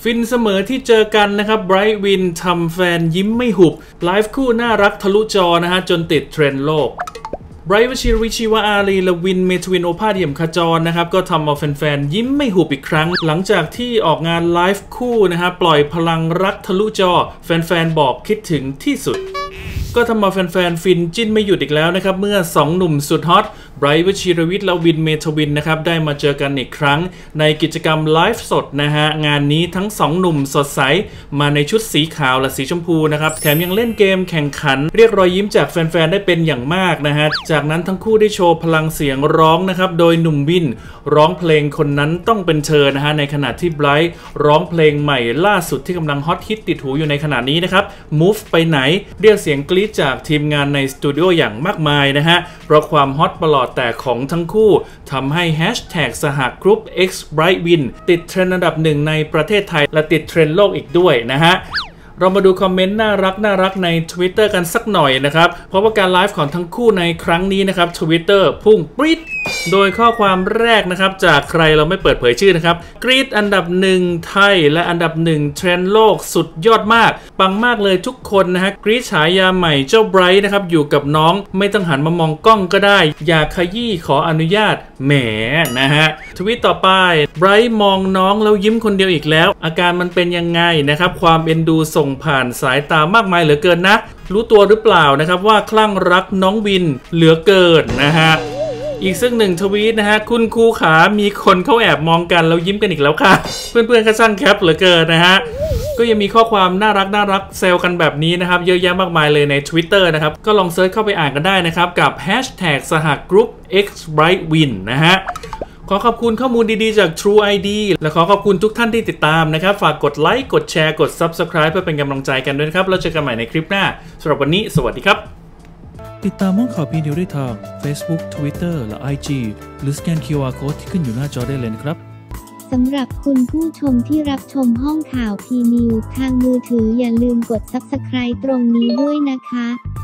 ฟินเสมอที่เจอกันนะครับไบรท์วินทำแฟนยิ้มไม่หุบไลฟ์คู่น่ารักทะลุจอนะฮะจนติดเทรนด์โลกไบรท์วชิรวิชิวอารีและวินเมทวินโอภาสเดี่ยมขจรนะครับก็ทำเอาแฟนๆยิ้มไม่หุบอีกครั้งหลังจากที่ออกงานไลฟ์คู่นะฮะปล่อยพลังรักทะลุจอแฟนๆบอกคิดถึงที่สุดก็ทำมาแฟนๆฟินจิ้นไม่หยุดอีกแล้วนะครับเมื่อ2หนุ่มสุดฮอตไบรท์วชิรวิทย์และวินเมทวินนะครับได้มาเจอกันอีกครั้งในกิจกรรมไลฟ์สดนะฮะงานนี้ทั้ง2หนุ่มสดใสมาในชุดสีขาวและสีชมพูนะครับแถมยังเล่นเกมแข่งขันเรียกรอยยิ้มจากแฟนๆได้เป็นอย่างมากนะฮะจากนั้นทั้งคู่ได้โชว์พลังเสียงร้องนะครับโดยหนุ่มวินร้องเพลงคนนั้นต้องเป็นเธอนะฮะในขณะที่ไบรท์ร้องเพลงใหม่ล่าสุดที่กำลังฮอตฮิตติดหูอยู่ในขณะนี้นะครับ Move ไปไหนเรียกเสียงกรี๊ดจากทีมงานในสตูดิโออย่างมากมายนะฮะเพราะความฮอตประหลอดแต่ของทั้งคู่ทำให้แฮชแท็กสหกรุ๊ป X Brightwin ติดเทรนด์อันดับหนึ่งในประเทศไทยและติดเทรนด์โลกอีกด้วยนะฮะเรามาดูคอมเมนต์น่ารักใน Twitter กันสักหน่อยนะครับเพราะว่าการไลฟ์ของทั้งคู่ในครั้งนี้นะครับ Twitter พุ่งปรี๊ดโดยข้อความแรกนะครับจากใครเราไม่เปิดเผยชื่อนะครับกรี๊ดอันดับหนึ่งไทยและอันดับหนึ่งเทรนด์โลกสุดยอดมากปังมากเลยทุกคนนะฮะกรี๊ดฉายาใหม่เจ้าไบรท์นะครับอยู่กับน้องไม่ต้องหันมามองกล้องก็ได้อยากขยี้ขออนุญาตแหมนะฮะทวิตต่อไปไบรท์มองน้องแล้วยิ้มคนเดียวอีกแล้วอาการมันเป็นยังไงนะครับความเอ็นดูส่งผ่านสายตามากมายเหลือเกินนะรู้ตัวหรือเปล่านะครับว่าคลั่งรักน้องวินเหลือเกินนะฮะอีกซึ่งหนึ่งทวีตนะฮะคุณครูขามีคนเขาแอบมองกันแล้วยิ้มกันอีกแล้วค่ะเพื่อนๆก็ช่างแคปเหลือเกินนะฮะก็ยังมีข้อความน่ารักแซวกันแบบนี้นะครับเยอะแยะมากมายเลยใน Twitter นะครับก็ลองเซิร์ชเข้าไปอ่านกันได้นะครับกับ Hashtag สหกรุ๊ป X Brightwin นะฮะขอขอบคุณข้อมูลดีๆจาก True ID และขอขอบคุณทุกท่านที่ติดตามนะครับฝากกดไลค์กดแชร์กด Subscribe เพื่อเป็นกำลังใจกันด้วยนะครับแล้วเจอกันใหม่ในคลิปหน้าสำหรับวันนี้สวัสดีครับติดตามห้องข่าวพีนิวได้ทาง Facebook Twitter และ IG หรือสแกน QR Code ที่ขึ้นอยู่หน้าจอได้เลยนะครับสำหรับคุณผู้ชมที่รับชมห้องข่าวพีนิวทางมือถืออย่าลืมกด Subscribe ตรงนี้ด้วยนะคะ